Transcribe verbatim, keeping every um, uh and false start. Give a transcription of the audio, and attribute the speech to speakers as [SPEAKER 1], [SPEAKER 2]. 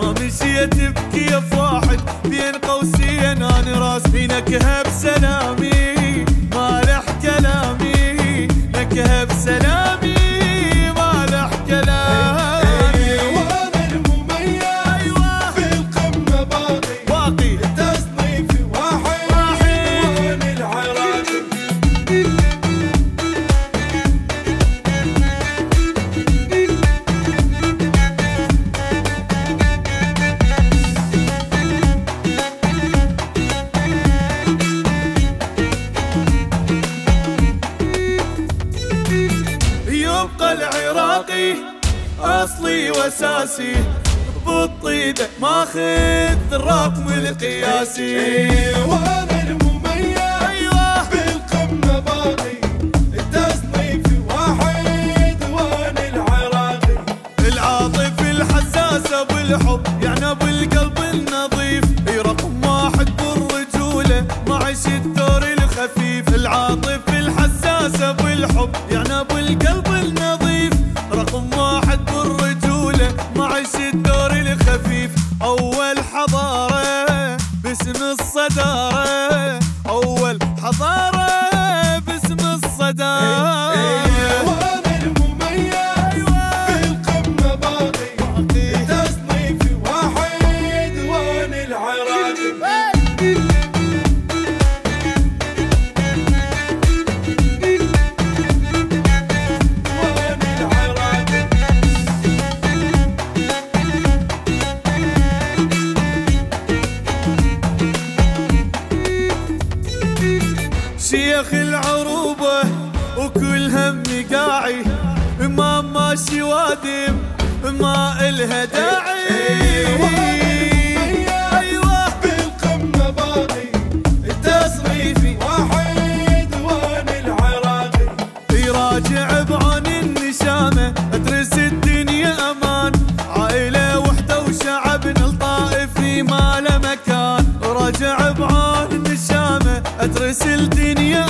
[SPEAKER 1] ما مشيت بكيف واحد بين قوسين انا راسي نكهه بسلامي مالح كلامي نكهه بسلامي مالح كلامي
[SPEAKER 2] وانا المميز ايوه في القمه باقي
[SPEAKER 1] باقي
[SPEAKER 2] تصنيفي واحد وانا العراقي
[SPEAKER 1] يبقى العراقي اصلي واساسي بالطيده ماخذ الرقم القياسي
[SPEAKER 2] وانا المميز
[SPEAKER 1] ايوه
[SPEAKER 2] بالقمه باقي التصنيف واحد وانا العراقي
[SPEAKER 1] العاطف الحساسه بالحب يعني بالقلب النظيف رقم واحد بالرجوله معش الدور الخفيف العاطف الحساسه بالحب يعني بالقلب النظيف رقم واحد بالرجوله معش الدور الخفيف اول حضاره باسم الصداره اول حضاره باسم الصداره
[SPEAKER 2] وانا المميز بالقمه باقي تصنيفي واحد وانا العراقي
[SPEAKER 1] شيخ العروبة وكل هم قاعي ما ماشي وادم ما إلها داعي
[SPEAKER 2] ايوه بالقمه باقي التصريفي واحد وانا العراقي
[SPEAKER 1] يراجع بعون النشامة ادرس الدنيا امان عائلة وحدة وشعبنا الطائفي ما له مكان راجع بعون النشامة ادرس الدنيا